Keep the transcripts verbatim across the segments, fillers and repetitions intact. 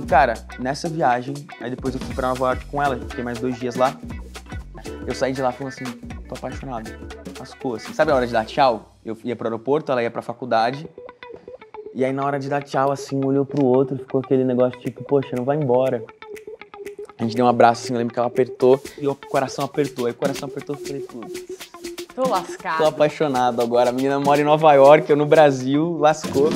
cara, nessa viagem, aí depois eu fui pra Nova York com ela, fiquei mais dois dias lá. Eu saí de lá falando assim, tô apaixonado. Lascou, assim. Sabe a hora de dar tchau? Eu ia pro aeroporto, ela ia pra faculdade. E aí na hora de dar tchau, assim, um olhou pro outro, ficou aquele negócio tipo, poxa, não vai embora. A gente deu um abraço, assim, eu lembro que ela apertou e o coração apertou. Aí o coração apertou, eu falei, putz, tô lascado. Tô apaixonado agora. A menina mora em Nova York, eu no Brasil, lascou.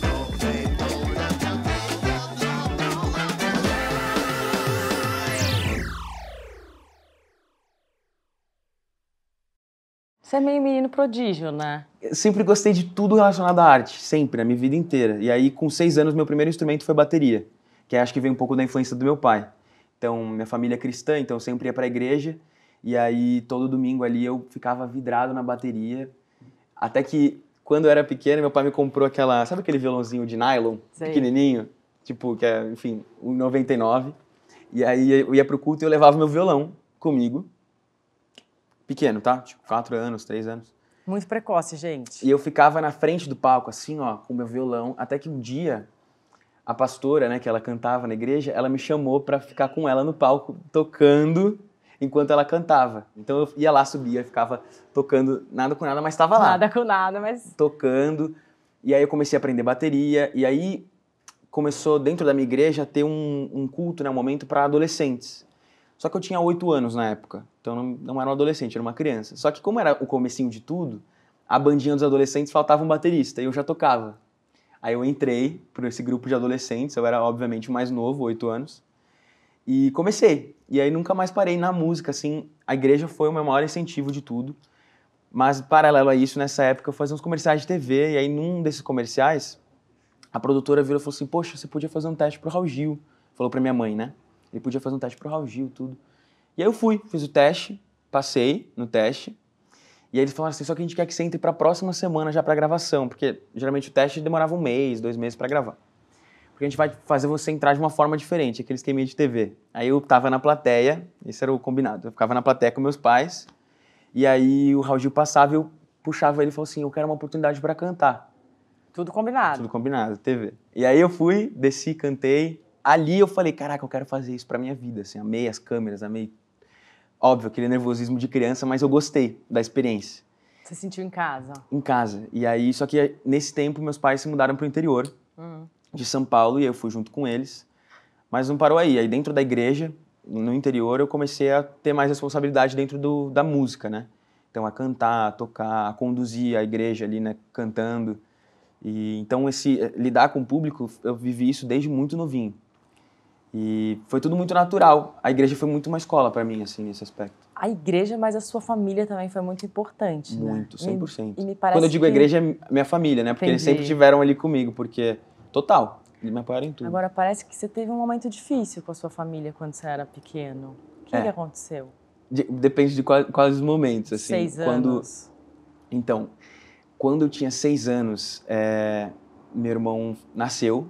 Você é meio menino prodígio, né? Eu sempre gostei de tudo relacionado à arte, sempre, a minha vida inteira. E aí, com seis anos, meu primeiro instrumento foi bateria, que acho que veio um pouco da influência do meu pai. Então, minha família é cristã, então eu sempre ia pra igreja, e aí todo domingo ali eu ficava vidrado na bateria, até que, quando eu era pequeno, meu pai me comprou aquela, sabe aquele violãozinho de nylon, Sei. pequenininho, tipo, que é, enfim, um e noventa e nove, e aí eu ia pro culto e eu levava meu violão comigo, pequeno, tá? Tipo, quatro anos, três anos. Muito precoce, gente. E eu ficava na frente do palco, assim, ó, com meu violão, até que um dia, a pastora, né, que ela cantava na igreja, ela me chamou pra ficar com ela no palco, tocando enquanto ela cantava. Então eu ia lá, subia, ficava tocando, nada com nada, mas tava lá. Nada com nada, mas... Tocando, e aí eu comecei a aprender bateria, e aí começou, dentro da minha igreja, a ter um, um culto, né, um momento para adolescentes. Só que eu tinha oito anos na época, então não, não era um adolescente, era uma criança. Só que como era o comecinho de tudo, a bandinha dos adolescentes faltava um baterista, e eu já tocava. Aí eu entrei por esse grupo de adolescentes, eu era obviamente o mais novo, oito anos, e comecei. E aí nunca mais parei na música, assim, a igreja foi o meu maior incentivo de tudo. Mas paralelo a isso, nessa época eu fazia uns comerciais de T V, e aí num desses comerciais, a produtora virou e falou assim, poxa, você podia fazer um teste pro Raul Gil. Falou pra minha mãe, né? Ele podia fazer um teste pro Raul Gil, tudo. E aí eu fui, fiz o teste, passei no teste, e aí eles falaram assim, só que a gente quer que você entre pra próxima semana já pra gravação, porque geralmente o teste demorava um mês, dois meses pra gravar. Porque a gente vai fazer você entrar de uma forma diferente, aquele esqueminha de T V. Aí eu tava na plateia, esse era o combinado, eu ficava na plateia com meus pais, e aí o Raul Gil passava e eu puxava ele e falou assim, eu quero uma oportunidade pra cantar. Tudo combinado. Tudo combinado, T V. E aí eu fui, desci, cantei. Ali eu falei, caraca, eu quero fazer isso pra minha vida, assim, amei as câmeras, amei... Óbvio, aquele nervosismo de criança, mas eu gostei da experiência. Você sentiu em casa? Em casa. E aí, só que nesse tempo, meus pais se mudaram pro interior Hum. de São Paulo e eu fui junto com eles. Mas não parou aí. Aí dentro da igreja, no interior, eu comecei a ter mais responsabilidade dentro do, da música, né? Então, a cantar, a tocar, a conduzir a igreja ali, né? Cantando. E, então, esse, lidar com o público, eu vivi isso desde muito novinho. E foi tudo muito natural. A igreja foi muito uma escola pra mim, assim, nesse aspecto. A igreja, mas a sua família também foi muito importante, Muito, né? cem por cento. E, e me parece Quando eu digo que... a igreja, é minha família, né? Porque Entendi. eles sempre estiveram ali comigo, porque... Total. Eles me apoiaram em tudo. Agora, parece que você teve um momento difícil com a sua família quando você era pequeno. O que, É. que aconteceu? De, depende de quais, quais os momentos, assim. Seis quando, anos. Então, quando eu tinha seis anos, é, meu irmão nasceu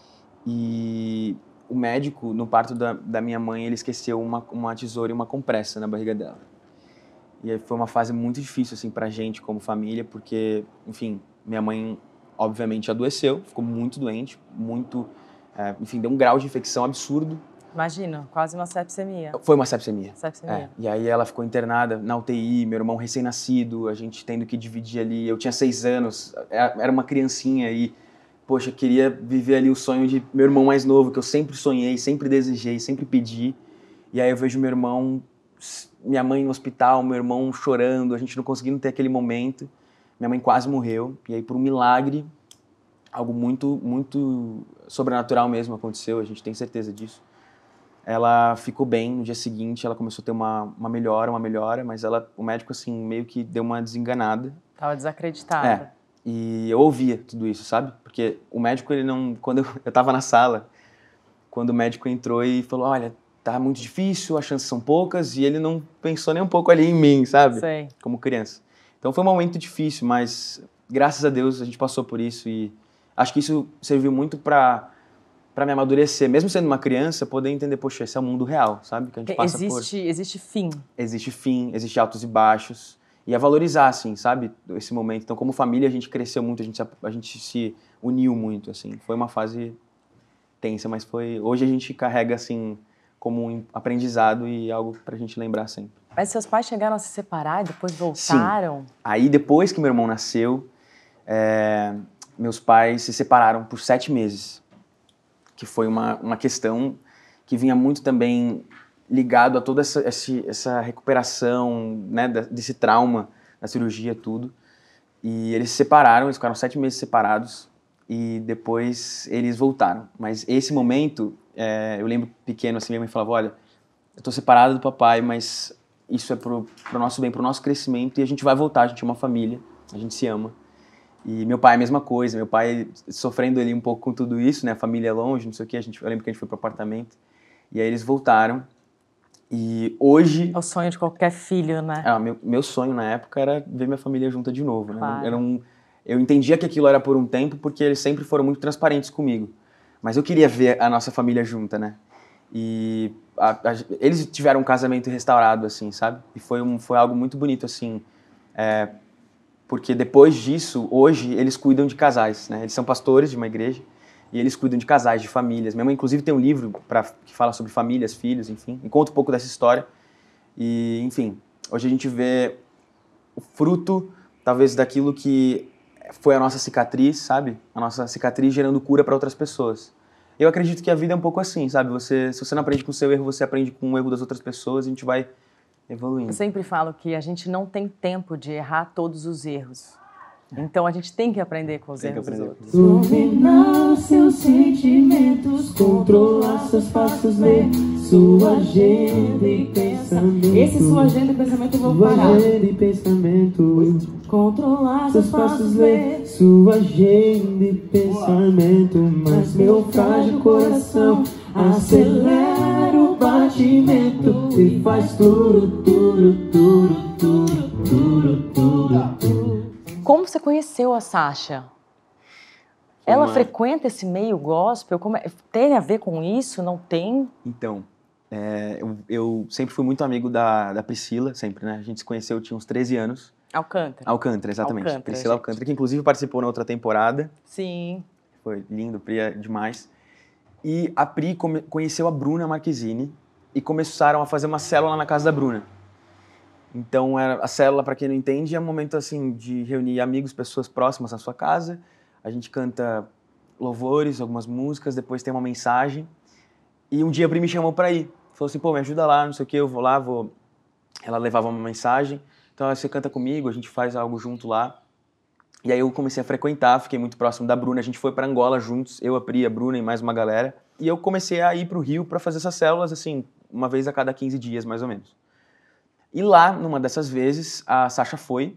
e o médico, no parto da, da minha mãe, ele esqueceu uma, uma tesoura e uma compressa na barriga dela. E aí foi uma fase muito difícil, assim, pra gente como família, porque, enfim, minha mãe, obviamente, adoeceu, ficou muito doente, muito, é, enfim, deu um grau de infecção absurdo. Imagina, quase uma sepsemia. Foi uma sepsemia. Sepsemia. É, e aí ela ficou internada na U T I, meu irmão recém-nascido, a gente tendo que dividir ali, eu tinha seis anos, era uma criancinha e, poxa, eu queria viver ali o sonho de meu irmão mais novo, que eu sempre sonhei, sempre desejei, sempre pedi. E aí eu vejo meu irmão, minha mãe no hospital, meu irmão chorando, a gente não conseguindo ter aquele momento. Minha mãe quase morreu, e aí por um milagre, algo muito, muito sobrenatural mesmo aconteceu, a gente tem certeza disso. Ela ficou bem, no dia seguinte ela começou a ter uma, uma melhora, uma melhora, mas ela, o médico assim meio que deu uma desenganada. Tava desacreditada. É, e eu ouvia tudo isso, sabe? Porque o médico, ele não... Quando eu, eu tava na sala, quando o médico entrou e falou, olha, tá muito difícil, as chances são poucas, e ele não pensou nem um pouco ali em mim, sabe? Sei. Como criança. Então foi um momento difícil, mas graças a Deus a gente passou por isso e acho que isso serviu muito pra... para me amadurecer, mesmo sendo uma criança, poder entender, poxa, esse é o mundo real, sabe? Que a gente passa existe, por... existe fim. Existe fim, existe altos e baixos. E é valorizar, assim, sabe? Esse momento. Então, como família, a gente cresceu muito, a gente, a gente se uniu muito, assim. Foi uma fase tensa, mas foi... Hoje a gente carrega, assim, como um aprendizado e algo pra gente lembrar sempre. Mas seus pais chegaram a se separar e depois voltaram? Sim. Aí, depois que meu irmão nasceu, é, meus pais se separaram por sete meses. Que foi uma, uma questão que vinha muito também ligado a toda essa, essa recuperação, né, desse trauma da cirurgia, tudo. E eles se separaram, eles ficaram sete meses separados e depois eles voltaram. Mas esse momento, é, eu lembro pequeno, assim, minha mãe falava, olha, eu tô separada do papai, mas isso é pro, pro nosso bem, pro nosso crescimento e a gente vai voltar, a gente é uma família, a gente se ama. E meu pai a mesma coisa, meu pai sofrendo ali um pouco com tudo isso, né, a família longe, não sei o que, a gente, eu lembro que a gente foi pro apartamento e aí eles voltaram. E hoje... É o sonho de qualquer filho, né? É, meu, meu sonho na época era ver minha família junta de novo, né? Claro. Eu, não, eu entendia que aquilo era por um tempo porque eles sempre foram muito transparentes comigo. Mas eu queria ver a nossa família junta, né? E a, a, eles tiveram um casamento restaurado, assim, sabe? E foi, um, foi algo muito bonito, assim, é, porque depois disso, hoje, eles cuidam de casais, né? Eles são pastores de uma igreja e eles cuidam de casais, de famílias. Minha mãe, inclusive, tem um livro pra, que fala sobre famílias, filhos, enfim, e conta um pouco dessa história. E, enfim, hoje a gente vê o fruto, talvez, daquilo que foi a nossa cicatriz, sabe? A nossa cicatriz gerando cura para outras pessoas. Eu acredito que a vida é um pouco assim, sabe? Você, se você não aprende com o seu erro, você aprende com o erro das outras pessoas e a gente vai evoluindo. Eu sempre falo que a gente não tem tempo de errar todos os erros. Então a gente tem que aprender com os Tem que erros dos aprender. outros. Dominar seus sentimentos, controlar seus passos, ler sua agenda e pensamento. Esse sua agenda e pensamento eu vou Sua parar. agenda e pensamento, Controlar seus passos, ler sua agenda e pensamento. Mas meu frágil coração acelera o batimento e faz tudo, tudo, tudo, tudo, tudo, tudo, tudo. Como você conheceu a Sasha? Ela Uma- frequenta esse meio gospel? Como é- Tem a ver com isso? Não tem? Então, é, eu, eu sempre fui muito amigo da, da Priscila, sempre, né? A gente se conheceu, eu tinha uns treze anos. Alcântara? Alcântara, exatamente. Alcântara, Priscila gente. Alcântara, que inclusive participou na outra temporada. Sim. Foi lindo, Pri é demais. E a Pri come- conheceu a Bruna Marquezine e começaram a fazer uma célula na casa da Bruna. Então, era, a célula, para quem não entende, é um momento assim de reunir amigos, pessoas próximas na sua casa. A gente canta louvores, algumas músicas, depois tem uma mensagem. E um dia a Pri me chamou para ir. Falou assim, pô, me ajuda lá, não sei o que, eu vou lá, vou... Ela levava uma mensagem. Então, você canta comigo, a gente faz algo junto lá. E aí eu comecei a frequentar, fiquei muito próximo da Bruna. A gente foi para Angola juntos, eu, a Pri, a Bruna e mais uma galera. E eu comecei a ir pro Rio para fazer essas células, assim, uma vez a cada quinze dias, mais ou menos. E lá, numa dessas vezes, a Sasha foi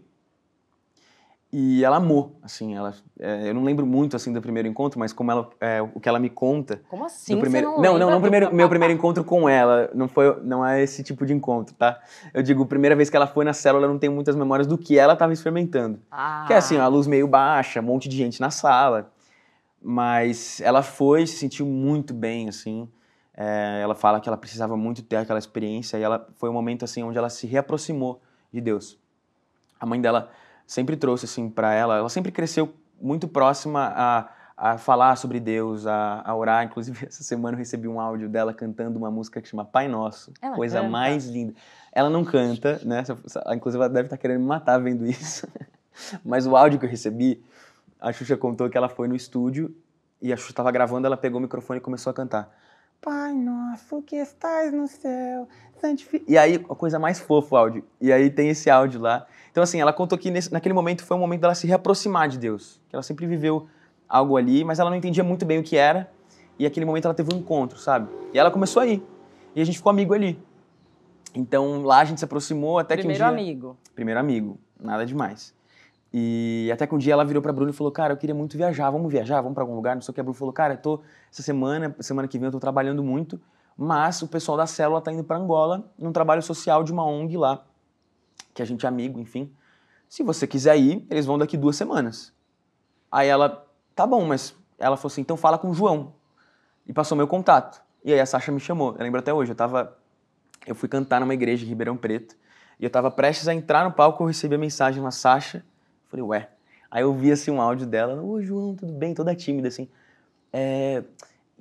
e ela amou, assim, ela, é, eu não lembro muito, assim, do primeiro encontro, mas como ela, é, o que ela me conta... Como assim do primeiro, você não não, não, lembra não do primeiro, papá? meu primeiro encontro com ela, não, foi, não é esse tipo de encontro, tá? Eu digo, a primeira vez que ela foi na célula, eu não tenho muitas memórias do que ela estava experimentando. Ah. Que é assim, a luz meio baixa, um monte de gente na sala, mas ela foi, se sentiu muito bem, assim, é, ela fala que ela precisava muito ter aquela experiência e ela foi um momento, assim, onde ela se reaproximou de Deus. A mãe dela sempre trouxe, assim, para ela, ela sempre cresceu muito próxima a, a falar sobre Deus, a, a orar. Inclusive, essa semana eu recebi um áudio dela cantando uma música que chama Pai Nosso. Ela Coisa canta? mais linda. Ela não canta, né? Inclusive, ela deve estar querendo me matar vendo isso. Mas o áudio que eu recebi, a Xuxa contou que ela foi no estúdio e a Xuxa estava gravando, ela pegou o microfone e começou a cantar. Pai nosso que estás no céu, santificado. E aí, a coisa mais fofa o áudio. E aí tem esse áudio lá. Então, assim, ela contou que nesse, naquele momento foi um momento dela se reaproximar de Deus. Que ela sempre viveu algo ali, mas ela não entendia muito bem o que era. E aquele momento ela teve um encontro, sabe? E ela começou a ir. E a gente ficou amigo ali. Então, lá a gente se aproximou até Primeiro que um dia... amigo. Primeiro amigo. Nada demais. E até que um dia ela virou pra Bruna e falou, cara, eu queria muito viajar, vamos viajar, vamos pra algum lugar, não sei o que. A Bruna falou, cara, eu tô, essa semana, semana que vem eu tô trabalhando muito, mas o pessoal da célula tá indo pra Angola, num trabalho social de uma O N G lá, que a gente é amigo, enfim. Se você quiser ir, eles vão daqui duas semanas. Aí ela, tá bom, mas ela falou assim, então fala com o João. E passou meu contato. E aí a Sasha me chamou, eu lembro até hoje, eu tava, eu fui cantar numa igreja em Ribeirão Preto, e eu tava prestes a entrar no palco, eu recebi a mensagem na Sasha. Falei, ué. Aí eu vi assim um áudio dela, ô João, tudo bem? Toda tímida, assim. É...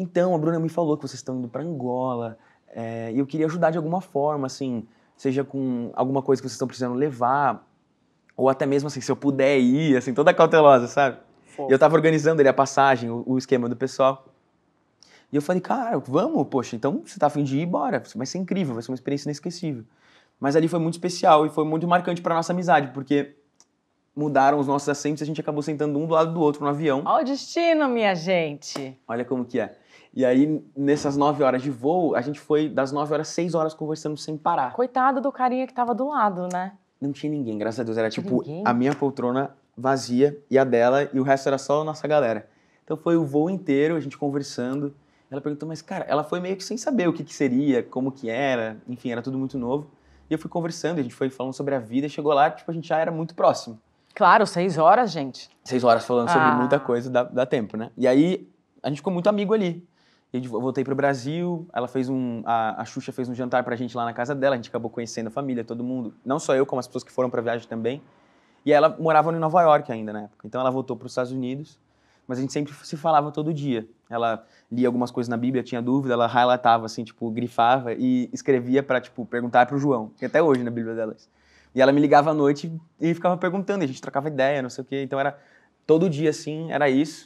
então, a Bruna me falou que vocês estão indo pra Angola, é, e eu queria ajudar de alguma forma, assim, seja com alguma coisa que vocês estão precisando levar, ou até mesmo, assim, se eu puder ir, assim, toda cautelosa, sabe? Fofo. E eu tava organizando ali a passagem, o, o esquema do pessoal. E eu falei, cara, vamos, poxa, então você tá afim de ir, bora, vai ser incrível, vai ser uma experiência inesquecível. Mas ali foi muito especial e foi muito marcante pra nossa amizade, porque mudaram os nossos assentos e a gente acabou sentando um do lado do outro no avião. Olha o destino, minha gente. Olha como que é. E aí, nessas nove horas de voo, a gente foi das nove horas, seis horas conversando sem parar. Coitado do carinha que tava do lado, né? Não tinha ninguém, graças a Deus. Era Tinha tipo ninguém? a minha poltrona vazia e a dela, e o resto era só a nossa galera. Então foi o voo inteiro, a gente conversando. Ela perguntou, mas cara, ela foi meio que sem saber o que, que seria, como que era, enfim, era tudo muito novo. E eu fui conversando, a gente foi falando sobre a vida, e chegou lá, tipo, a gente já era muito próximo. Claro, seis horas, gente. Seis horas falando sobre Ah. muita coisa, dá, dá tempo, né? E aí, a gente ficou muito amigo ali. E eu voltei pro Brasil, ela fez um... A, a Xuxa fez um jantar pra gente lá na casa dela, a gente acabou conhecendo a família, todo mundo. Não só eu, como as pessoas que foram pra viagem também. E ela morava em Nova York ainda, na época. Então ela voltou pros Estados Unidos, mas a gente sempre se falava todo dia. Ela lia algumas coisas na Bíblia, tinha dúvida, ela relatava, assim, tipo, grifava e escrevia pra, tipo, perguntar pro João, que até hoje na Bíblia delas. E ela me ligava à noite e ficava perguntando, e a gente trocava ideia, não sei o quê. Então era todo dia, assim, era isso.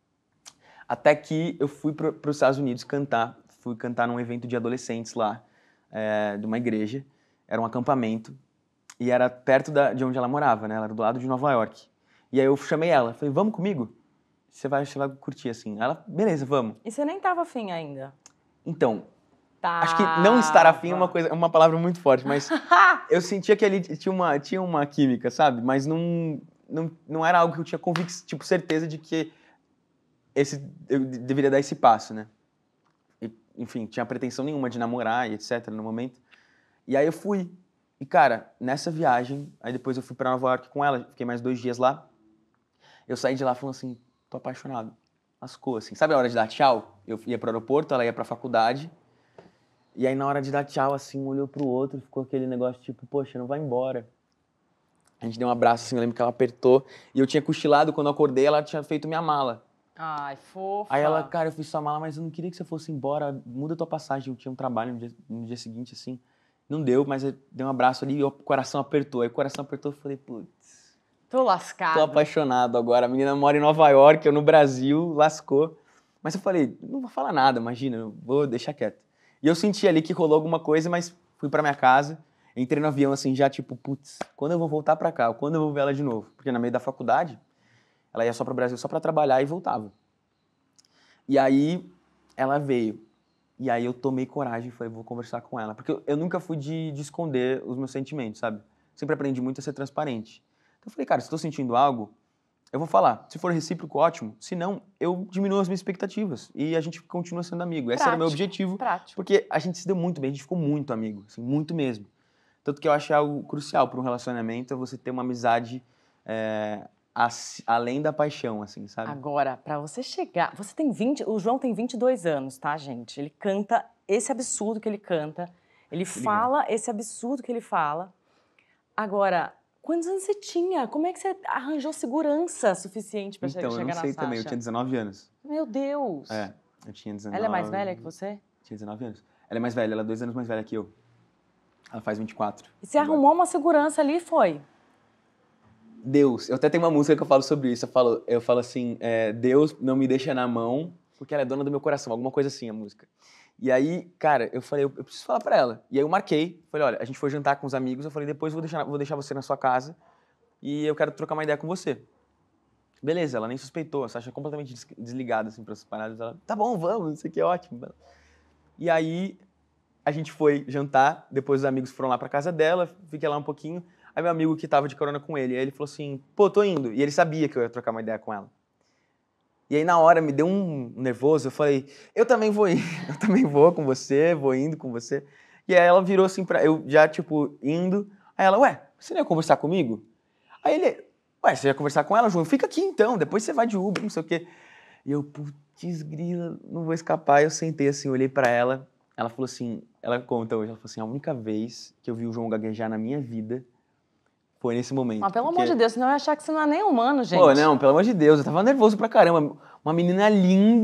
Até que eu fui para os Estados Unidos cantar. Fui cantar num evento de adolescentes lá, é, de uma igreja. Era um acampamento. E era perto da, de onde ela morava, né? Ela era do lado de Nova York. E aí eu chamei ela. Falei, vamos comigo? Você vai, você vai curtir, assim. Ela, beleza, vamos. E você nem tava afim ainda? Então, Tá. acho que não estar afim é uma, coisa, é uma palavra muito forte, mas eu sentia que ali tinha uma, tinha uma química, sabe? Mas não, não, não era algo que eu tinha convicção, tipo, certeza de que esse, eu deveria dar esse passo, né? E, enfim, tinha pretensão nenhuma de namorar e etcétera no momento. E aí eu fui. E, cara, nessa viagem, aí depois eu fui pra Nova York com ela, fiquei mais dois dias lá. Eu saí de lá falando assim, tô apaixonado. Lascou, assim. Sabe a hora de dar tchau? Eu ia pro aeroporto, ela ia pra faculdade. E aí, na hora de dar tchau, assim, um olhou pro outro, ficou aquele negócio tipo, poxa, não vai embora. A gente deu um abraço, assim, eu lembro que ela apertou. E eu tinha cochilado, quando eu acordei, ela tinha feito minha mala. Ai, fofa. Aí ela, cara, eu fiz sua mala, mas eu não queria que você fosse embora, muda tua passagem. Eu tinha um trabalho no dia, no dia seguinte, assim. Não deu, mas eu dei um abraço ali e o coração apertou. Aí o coração apertou, eu falei, putz, Tô lascado. tô apaixonado agora. A menina mora em Nova York, eu no Brasil, lascou. Mas eu falei, não vou falar nada, imagina, eu vou deixar quieto. E eu senti ali que rolou alguma coisa, mas fui pra minha casa, entrei no avião assim, já tipo, putz, quando eu vou voltar pra cá? Quando eu vou ver ela de novo? Porque na meio da faculdade, ela ia só pro Brasil só pra trabalhar e voltava. E aí, ela veio. E aí eu tomei coragem e falei, vou conversar com ela. Porque eu, eu nunca fui de, de esconder os meus sentimentos, sabe? Sempre aprendi muito a ser transparente. Então eu falei, cara, se eu tô sentindo algo, eu vou falar. Se for recíproco, ótimo. Se não, eu diminuo as minhas expectativas. E a gente continua sendo amigo. Esse era o meu Prático, objetivo. Prático. Porque a gente se deu muito bem, a gente ficou muito amigo. Assim, muito mesmo. Tanto que eu acho algo crucial para um relacionamento é você ter uma amizade é, as, além da paixão, assim, sabe? Agora, pra você chegar... Você tem vinte... O João tem vinte e dois anos, tá, gente? Ele canta esse absurdo que ele canta. Ele fala esse absurdo que ele fala. Agora... Quantos anos você tinha? Como é que você arranjou segurança suficiente pra então, chegar na Sasha? Então, eu não sei também, eu tinha dezenove anos. Meu Deus! É, eu tinha dezenove. Ela é mais velha que você? Tinha dezenove anos. Ela é mais velha, ela é dois anos mais velha que eu. Ela faz vinte e quatro. E você agora. Arrumou uma segurança ali e foi? Deus, eu até tenho uma música que eu falo sobre isso. Eu falo, eu falo assim, é, Deus não me deixa na mão, porque ela é dona do meu coração, alguma coisa assim a música. E aí, cara, eu falei, eu, eu preciso falar pra ela. E aí eu marquei, falei, olha, a gente foi jantar com os amigos, eu falei, depois eu vou deixar, vou deixar você na sua casa e eu quero trocar uma ideia com você. Beleza, ela nem suspeitou, a Sasha é completamente desligada, assim, para essas paradas. Ela, tá bom, vamos, isso aqui é ótimo. E aí, a gente foi jantar, depois os amigos foram lá pra casa dela, fiquei lá um pouquinho. Aí meu amigo que tava de carona com ele, aí ele falou assim, pô, tô indo. E ele sabia que eu ia trocar uma ideia com ela. E aí, na hora, me deu um nervoso, eu falei, eu também vou ir, eu também vou com você, vou indo com você. E aí ela virou assim pra, eu já, tipo, indo. Aí ela, ué, você não ia conversar comigo? Aí ele, ué, você ia conversar com ela, João? Fica aqui então, depois você vai de Uber, não sei o quê. E eu, putz, grila, não vou escapar. Eu sentei assim, olhei pra ela, ela falou assim, ela conta hoje, ela falou assim, a única vez que eu vi o João gaguejar na minha vida foi nesse momento. Mas pelo porque... amor de Deus, senão eu ia achar que você não é nem humano, gente. Pô, não, pelo amor de Deus, eu tava nervoso pra caramba. Uma menina linda,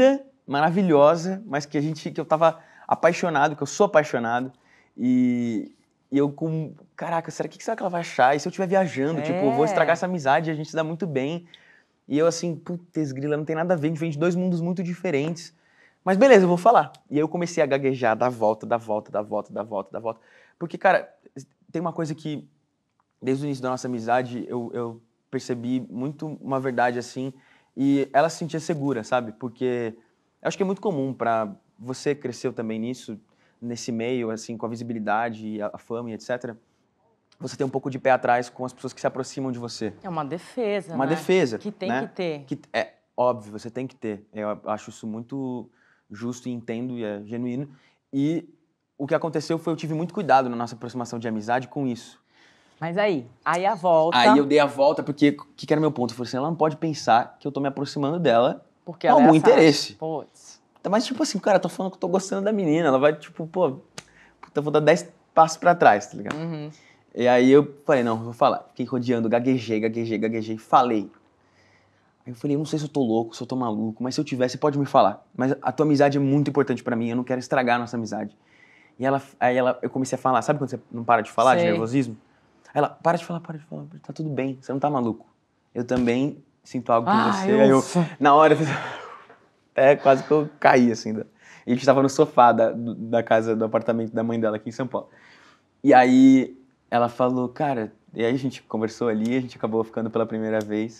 maravilhosa, mas que a gente, que eu tava apaixonado, que eu sou apaixonado. E, e eu com, caraca, será que, será que ela vai achar? E se eu estiver viajando, É. tipo, eu vou estragar essa amizade, a gente se dá muito bem. E eu assim, putz, grila, não tem nada a ver, a gente vem de dois mundos muito diferentes. Mas beleza, eu vou falar. E aí eu comecei a gaguejar, dar volta, dar volta, dar volta, dar volta, dar volta. Porque, cara, tem uma coisa que, desde o início da nossa amizade, eu, eu percebi muito uma verdade assim, e ela se sentia segura, sabe? Porque eu acho que é muito comum pra você cresceu também nisso, nesse meio, assim, com a visibilidade, a, a fama e etcétera. Você tem um pouco de pé atrás com as pessoas que se aproximam de você. É uma defesa, Uma né? defesa, Que tem né? que ter. Que é óbvio, você tem que ter. Eu acho isso muito justo e entendo e é genuíno. E o que aconteceu foi eu tive muito cuidado na nossa aproximação de amizade com isso. Mas aí, aí a volta... Aí eu dei a volta porque o que, que era meu ponto? Eu falei assim, ela não pode pensar que eu tô me aproximando dela porque com ela é algum essa- interesse. Putz. Mas tipo assim, cara, eu tô falando que eu tô gostando da menina. Ela vai tipo, pô, puta, eu vou dar dez passos pra trás, tá ligado? Uhum. E aí eu falei, não, eu vou falar. Fiquei rodeando, gaguejei, gaguejei, gaguejei, falei. Aí eu falei, eu não sei se eu tô louco, se eu tô maluco, mas se eu tiver, você pode me falar. Mas a tua amizade é muito importante pra mim, eu não quero estragar a nossa amizade. E ela, aí ela, eu comecei a falar, sabe quando você não para de falar, de Sei. nervosismo? Aí ela, para de falar, para de falar, tá tudo bem, você não tá maluco. Eu também sinto algo por Ai, você. Aí eu, ufa. na hora, eu fiz... é quase que eu caí, assim. Da... E a gente tava no sofá da, da casa, do apartamento da mãe dela aqui em São Paulo. E aí ela falou, cara... E aí a gente conversou ali, a gente acabou ficando pela primeira vez.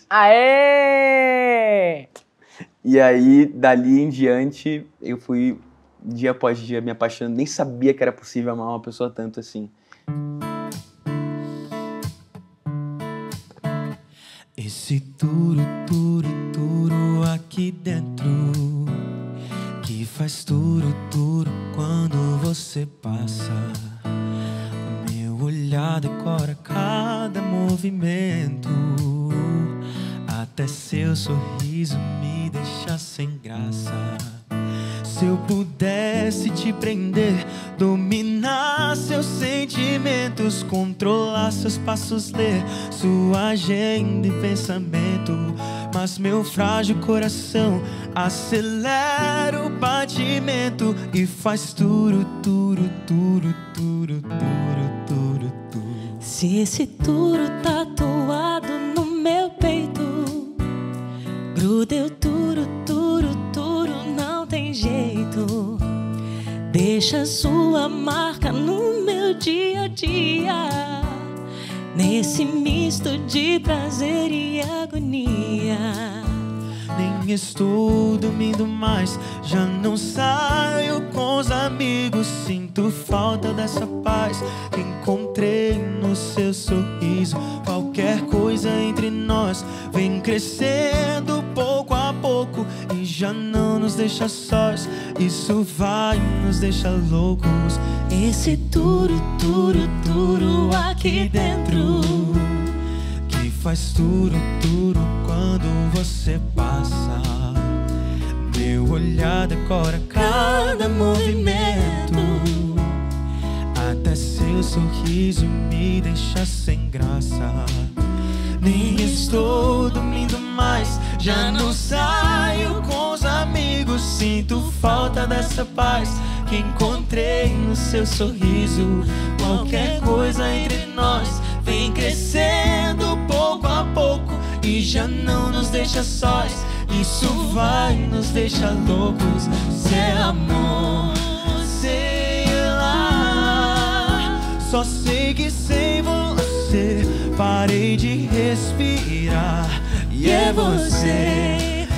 Aê! E aí, dali em diante, eu fui, dia após dia, me apaixonando. Nem sabia que era possível amar uma pessoa tanto assim. Esse turo, turo, turo aqui dentro que faz turo, turo quando você passa. Meu olhar decora cada movimento, até seu sorriso me deixa sem graça. Se eu pudesse te prender, dominar seus sentimentos, controlar seus passos, ler sua agenda e pensamento, mas meu frágil coração acelera o batimento e faz turo, turo, turo, turo, turo, turo, turo. Se esse turo tatuado no meu peito, gruda eu turo, turo, turo, não tem jeito. Deixa sua marca no meu dia a dia, nesse misto de prazer e agonia. Nem estou dormindo mais, já não saio com os amigos. Sinto falta dessa paz que encontrei no seu sorriso. Qualquer coisa entre nós vem crescendo pouco a pouco e já não nos deixa sós. Isso vai nos deixar loucos. Esse turo, turo, turo aqui dentro Que faz turo, turo quando você passa. Meu olhar decora cada movimento, até seu sorriso me deixa sem graça. Nem estou dormindo mais, já não saio com os amigos. Sinto falta dessa paz que encontrei no seu sorriso. Qualquer coisa entre nós vem crescendo pouco a pouco e já não nos deixa sós. Isso vai nos deixar loucos. Se é amor, sei lá. Só sei que sem você parei de respirar. E é você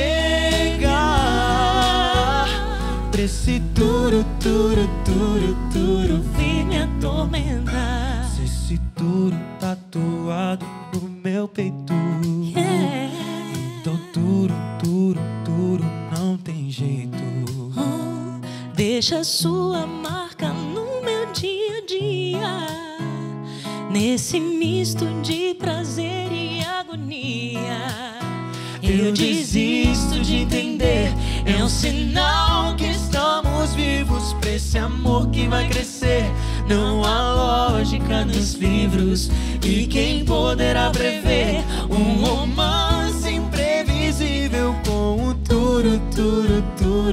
chegar pra esse turo, turo, turo, turo vir me atormentar. Se esse turo tatuado no meu peito, Yeah. então turo, turo, turo não tem jeito. Oh, deixa sua marca no meu dia a dia, nesse misto de prazer e agonia. Eu desisto de entender, é um sinal que estamos vivos pra esse amor que vai crescer. Não há lógica nos livros e quem poderá prever um romance imprevisível com o turo, turo, turo.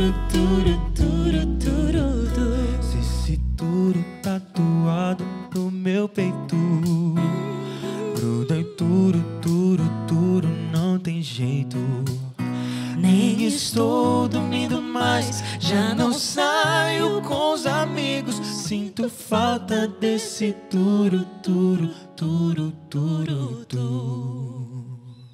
chorando com os amigos. Sinto falta desse turu, turu, turu, turu, turu.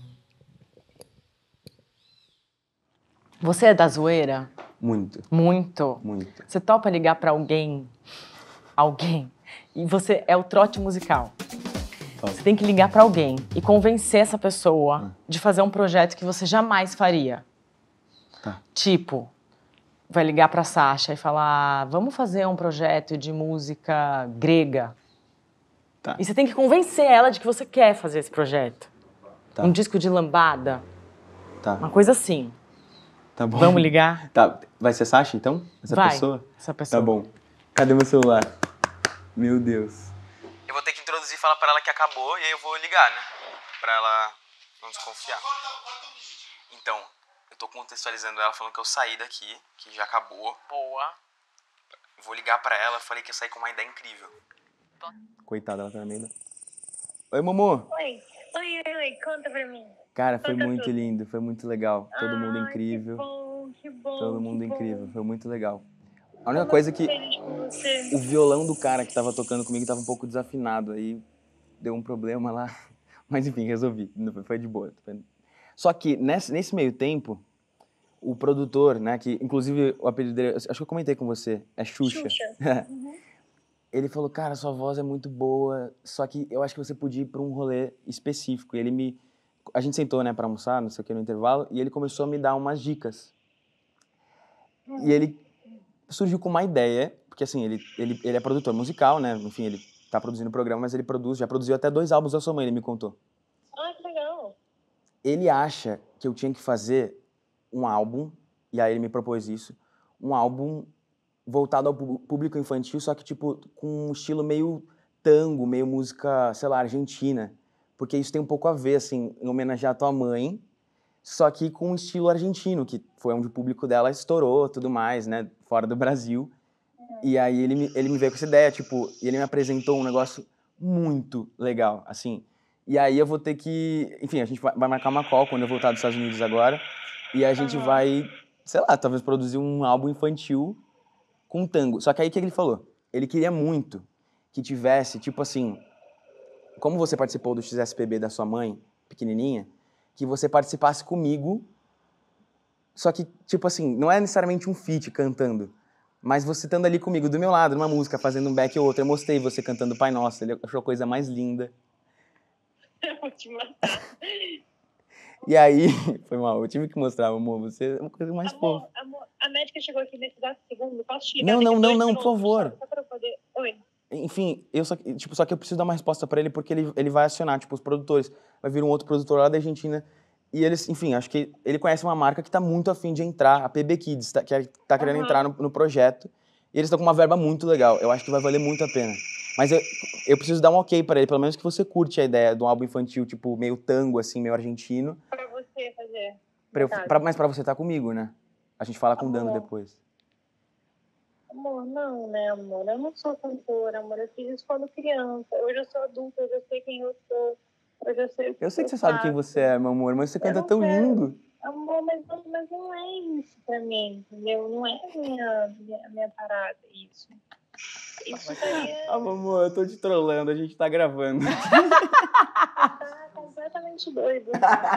Você é da zoeira? Muito, Muito. muito. Você topa ligar pra alguém, alguém, e você é o trote musical. Topo. Você tem que ligar pra alguém e convencer essa pessoa de fazer um projeto que você jamais faria. Tá. Tipo, vai ligar pra Sasha e falar, vamos fazer um projeto de música grega. Tá. E você tem que convencer ela de que você quer fazer esse projeto. Tá. Um disco de lambada, Tá. uma coisa assim. Tá bom. Vamos ligar? Tá. Vai ser Sasha, então? Essa Vai, pessoa? essa pessoa. Tá bom. Cadê meu celular? Meu Deus. Eu vou ter que introduzir e falar pra ela que acabou e aí eu vou ligar, né? Pra ela não desconfiar. Então, eu tô contextualizando ela falando que eu saí daqui, que já acabou. Boa. Vou ligar pra ela, falei que ia sair com uma ideia incrível. Coitada, ela tá no meio da... Oi, Momô. Oi, oi, oi, oi, conta pra mim. Cara, foi Conta muito tudo. lindo, foi muito legal. Todo mundo Ai, incrível. Que bom, que bom. Todo mundo que bom. incrível, foi muito legal. A única Eu coisa é tô que feliz por você. o violão do cara que tava tocando comigo tava um pouco desafinado, aí deu um problema lá. Mas enfim, resolvi, foi de boa. Só que nesse, nesse meio tempo, o produtor, né, que inclusive o apelido dele, acho que eu comentei com você, é Xuxa. Xuxa. Uhum. Ele falou, cara, sua voz é muito boa, só que eu acho que você podia ir pra um rolê específico. E ele me... A gente sentou, né, pra almoçar, não sei o que, no intervalo, e ele começou a me dar umas dicas. Uhum. E ele surgiu com uma ideia, porque assim, ele, ele, ele é produtor musical, né, enfim, ele tá produzindo o programa, mas ele produz, já produziu até dois álbuns da sua mãe, ele me contou. Ah, que legal. Ele acha que eu tinha que fazer um álbum, e aí ele me propôs isso, um álbum voltado ao pu- público infantil, só que, tipo, com um estilo meio tango, meio música, sei lá, argentina. Porque isso tem um pouco a ver, assim, em homenagear a tua mãe, só que com um estilo argentino, que foi onde o público dela estourou, tudo mais, né, fora do Brasil. E aí ele me, ele me veio com essa ideia, tipo, e ele me apresentou um negócio muito legal, assim. E aí eu vou ter que... Enfim, a gente vai vai marcar uma call quando eu voltar dos Estados Unidos agora, e a gente Aham. vai, sei lá, talvez produzir um álbum infantil com tango. Só que aí o que ele falou? Ele queria muito que tivesse, tipo assim, como você participou do X S P B da sua mãe, pequenininha, que você participasse comigo, só que, tipo assim, não é necessariamente um feat cantando, mas você estando ali comigo, do meu lado, numa música, fazendo um back ou outro. Eu mostrei você cantando Pai Nosso, ele achou a coisa mais linda. Eu vou te matar. E aí, foi mal, eu tive que mostrar, amor, você é uma coisa mais Amor, fofa. amor, a médica chegou aqui nesse exato segundo. Posso te ligar Não, não, daqui não, dois não, minutos, por favor. Só, só pra eu poder... Oi. Enfim, eu só, tipo, só que eu preciso dar uma resposta pra ele porque ele, ele vai acionar, tipo, os produtores. Vai vir um outro produtor lá da Argentina e eles, enfim, acho que ele conhece uma marca que tá muito afim de entrar, a P B Kids, tá, que é- tá querendo Aham. entrar no, no projeto e eles estão com uma verba muito legal. Eu acho que vai valer muito a pena. Mas eu, eu preciso dar um ok pra ele, pelo menos que você curte a ideia de um álbum infantil, tipo, meio tango, assim, meio argentino. Pra você fazer. Pra eu, Tá. pra, mas pra você tá comigo, né? A gente fala com o Dano Amor. depois. Amor, não, né, amor? Eu não sou cantora, amor. Eu fiz isso quando criança. Hoje eu sou adulta, eu já sei quem eu sou. Eu já sei o que Eu sei que você eu sabe quem faço. você é, meu amor, mas você Eu canta não tão quero. lindo. Amor, mas não, mas não é isso pra mim, entendeu? Não é a minha, minha, minha parada, isso. Isso daí Ah, amor, eu tô te trollando, a gente tá gravando. tá completamente doido.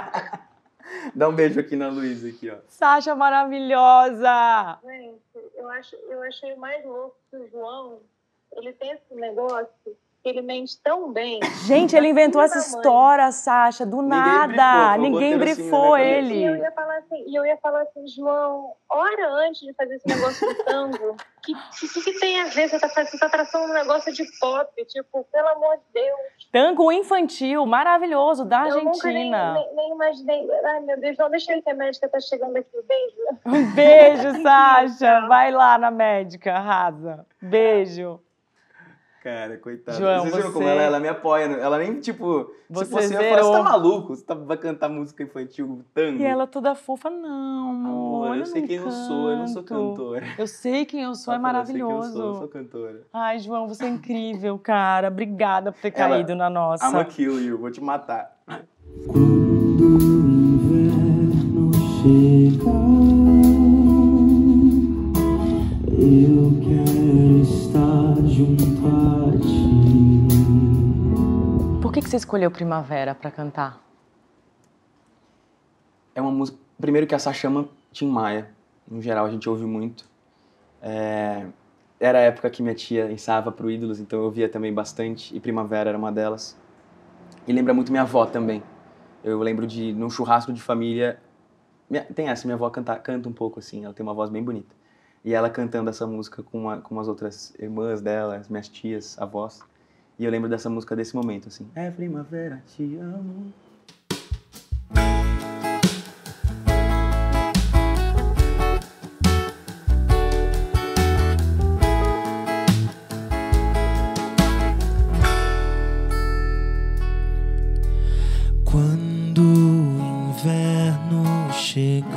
Dá um beijo aqui na Luísa, aqui, ó. Sasha maravilhosa! Gente, eu, acho, eu achei mais louco que o João, ele tem esse negócio que ele mente tão bem. Gente, ele inventou Filha essa da mãe. história, Sasha, do Ninguém nada. brifou, foi um Ninguém roteiro assim na brifou minha cabeça. E eu ele. ia falar assim, e eu ia falar assim, João, hora antes de fazer esse negócio do tango, que que, que tem a ver? Você tá, fazendo- você tá traçando um negócio de pop, tipo, pelo amor de Deus. Tango infantil, maravilhoso, da Eu nunca nem, Argentina. nem, nem imaginei. Ai, meu Deus, não, deixa ele que a médica tá chegando aqui. Beijo. Um beijo, Sasha. Vai lá na médica, arrasa. Beijo. Cara, coitada. João, Vocês viram você- como ela, ela me apoia? né? Ela nem, tipo... Você se fosse eu, eu zerou. falasse, você tá maluco? Você tá- vai cantar música infantil, tango? E ela toda fofa, não, amor, Amor, eu sei não quem eu sou, eu não sou canto. cantora. Eu sei quem eu sou, é Ela falou, "Eu sei quem eu maravilhoso. sou, eu sou cantora. Ai, João, você é incrível, cara. Obrigada por ter Ela- caído na nossa. I'ma kill you, vou te matar. Quando o inverno chega Eu quero estar junto a ti. Por que que você escolheu Primavera para cantar? É uma música... Primeiro que essa chama Tim Maia. No geral, a gente ouve muito. É... Era a época que minha tia ensaiava pro Ídolos, então eu ouvia também bastante. E Primavera era uma delas. E lembra muito minha avó também. Eu lembro de, num churrasco de família... Minha... Tem essa, minha avó canta, canta um pouco assim. Ela tem uma voz bem bonita. E ela cantando essa música com, uma, com as outras irmãs dela, as minhas tias, avós. E eu lembro dessa música desse momento, assim. É primavera, te amo. Quando o inverno chegar,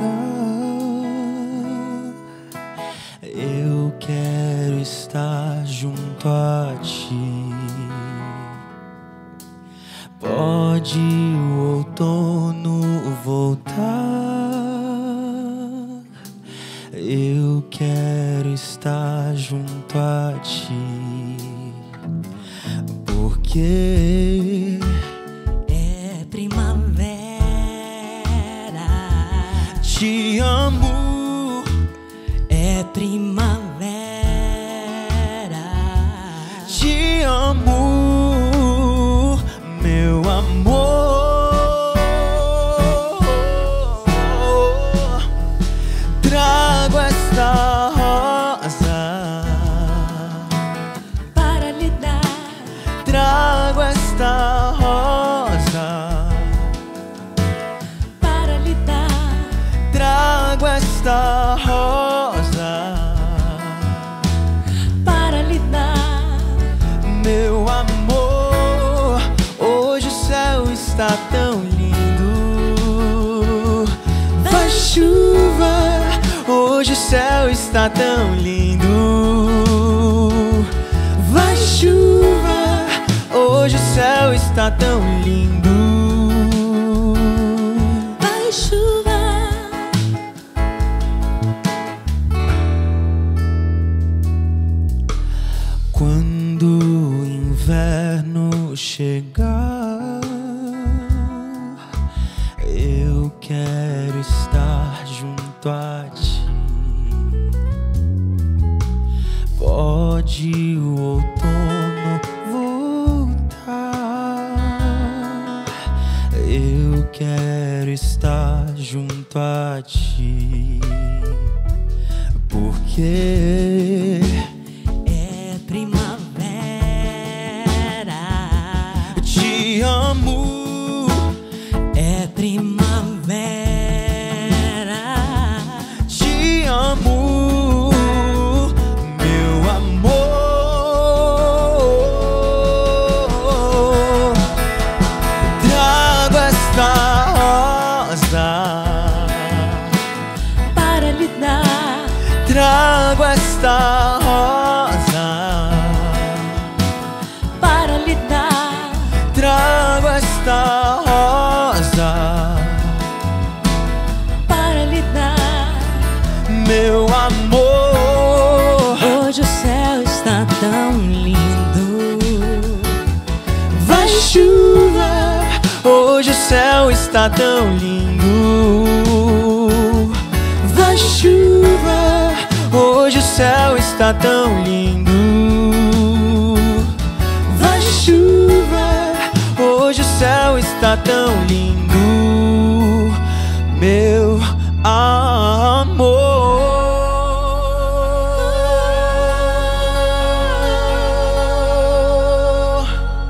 eu quero estar junto a ti. Pode o outono voltar, eu quero estar junto a ti, porque É primavera. te amo. É primavera. Te amo, meu amor. Trago esta rosa Para lhe dar. trago esta rosa Para lhe dar. trago esta rosa Para lhe dar. meu amor. Hoje o céu está tão lindo. Vai chuva, hoje o céu está tão lindo. Vai chuva, hoje o céu está tão lindo. Vai chuva. Quando o inverno chegar, eu quero estar junto a ti. Pode o outono voltar, eu quero estar junto a ti, porque É primavera. te amo. É primavera. Te amo, meu amor. Trago esta rosa Para lhe dar. trago esta rosa Para lhe dar. trago esta rosa Para lhe dar. meu amor. Hoje o céu está tão lindo. Vai chuva, hoje o céu está tão lindo. Vai chuva, hoje o céu está tão lindo. Vai chuva, hoje o céu está tão lindo, meu amor.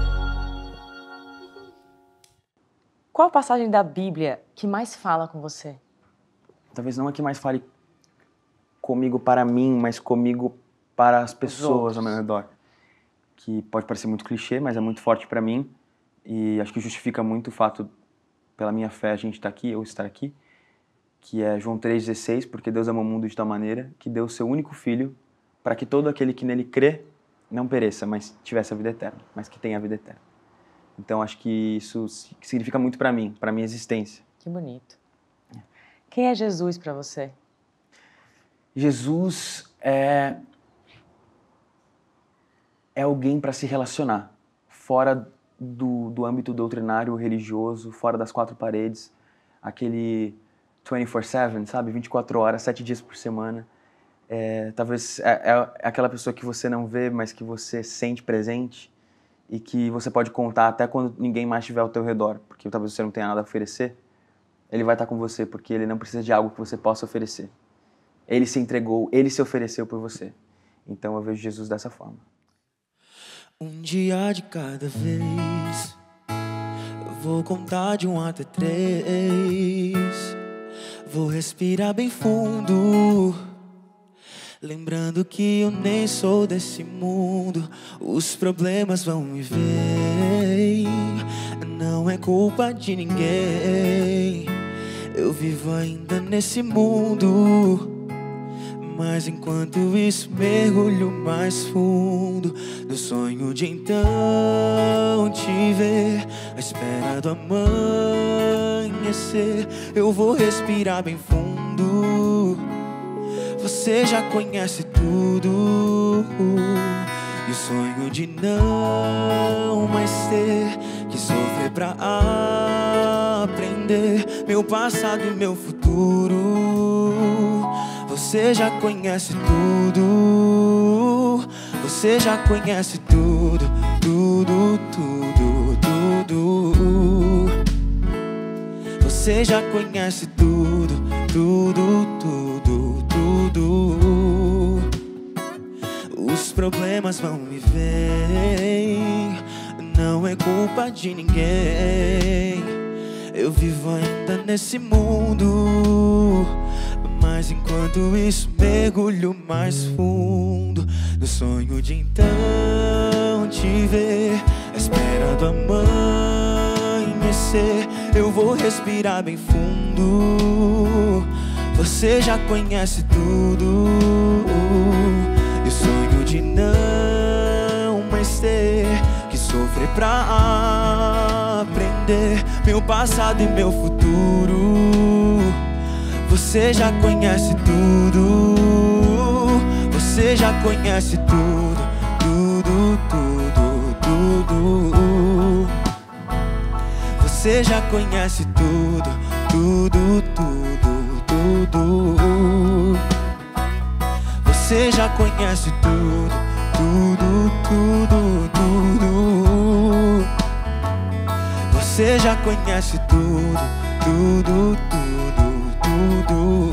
Qual a passagem da Bíblia que mais fala com você? Talvez não a que mais fale comigo para mim, mas comigo para as pessoas ao meu redor. Que pode parecer muito clichê, mas é muito forte para mim. E acho que justifica muito o fato, pela minha fé, a gente estar aqui, eu estar aqui. Que é João três dezesseis, porque Deus amou o mundo de tal maneira que deu o seu único filho para que todo aquele que nele crê não pereça, mas tivesse a vida eterna, mas que tenha a vida eterna. Então acho que isso significa muito para mim, para minha existência. Que bonito. Quem é Jesus para você? Jesus é é alguém para se relacionar, fora do, do âmbito doutrinário, religioso, fora das quatro paredes, aquele vinte e quatro sete, sabe? vinte e quatro horas, sete dias por semana. É, talvez é, é aquela pessoa que você não vê, mas que você sente presente e que você pode contar até quando ninguém mais estiver ao teu redor, porque talvez você não tenha nada a oferecer. Ele vai estar com você porque ele não precisa de algo que você possa oferecer. Ele se entregou, ele se ofereceu por você. Então eu vejo Jesus dessa forma. Um dia de cada vez, eu vou contar de um até três. Vou respirar bem fundo, lembrando que eu nem sou desse mundo. Os problemas vão me ver, não é culpa de ninguém. Eu vivo ainda nesse mundo, mas enquanto isso mergulho mais fundo no sonho de então te ver à espera do amanhecer. Eu vou respirar bem fundo, você já conhece tudo. E o sonho de não mais ter que sofrer pra aprender meu passado e meu futuro. Você já conhece tudo, você já conhece tudo, tudo, tudo, tudo. Você já conhece tudo, tudo, tudo, tudo. Os problemas vão me ver, não é culpa de ninguém. Eu vivo ainda nesse mundo, mas enquanto isso mergulho mais fundo no sonho de então te ver à espera do amanhecer. Eu vou respirar bem fundo, você já conhece tudo. E o sonho de não mais ter que sofrer pra aprender meu passado e meu futuro. Você já conhece tudo, você já conhece tudo, tudo, tudo, tudo. Você já conhece tudo, tudo, tudo, tudo. Você já conhece tudo, tudo, tudo, tudo. Você já conhece tudo, tudo, tudo, tudo.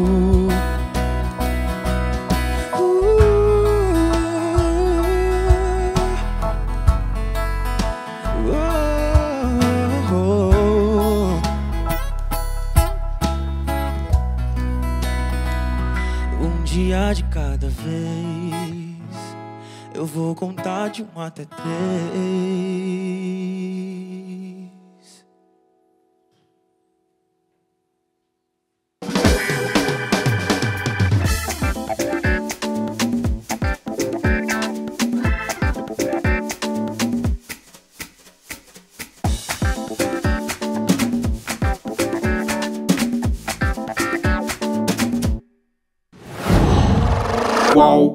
Um dia de cada vez, eu vou contar de um até três. Qual